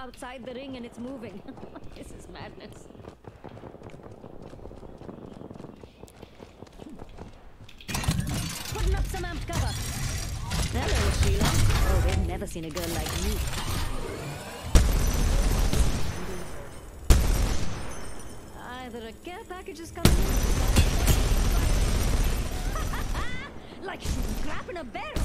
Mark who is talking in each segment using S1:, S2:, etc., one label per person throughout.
S1: outside the ring and it's moving. This is madness. Putting up some amped cover. Hello, Sheila. Oh, they've never seen a girl like you. Either a care package is coming in. Like shooting crap in a barrel.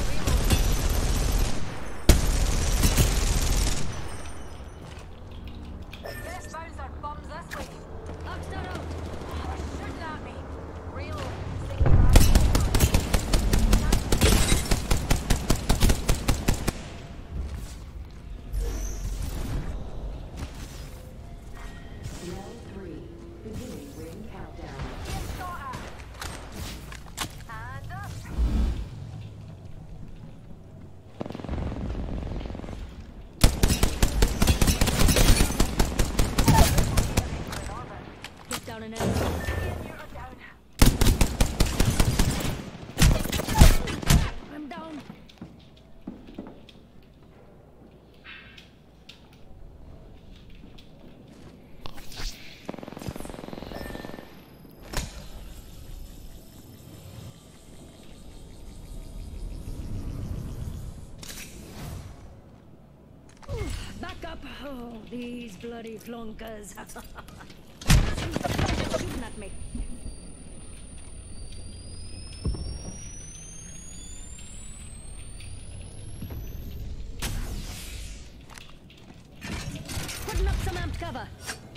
S2: Best bounce our bums this way.
S1: Oxnard out.
S2: They're shooting at me. Real.
S3: Round 3. Beginning ring countdown.
S2: Get shot at. And up.
S1: Get down and out. I'm down. Back up. Oh, these bloody flunkers. Shooting at me. Putting up some amped cover.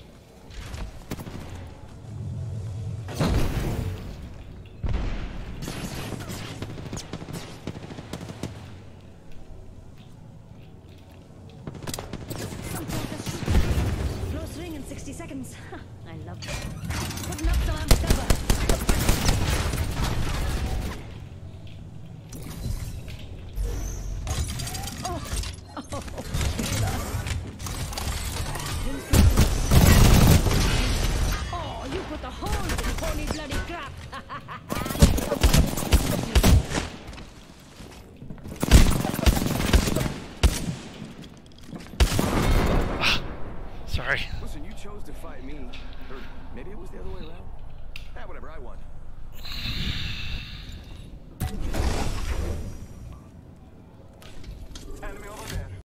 S1: Some flunkers shooting. Close ring in 60 seconds. I love that. Putting up some amped cover. Oh, oh, you put the holes in holy bloody crap.
S4: Sorry.
S5: Listen, you chose to fight me. Or maybe it was the other way around. Ah, whatever, I won.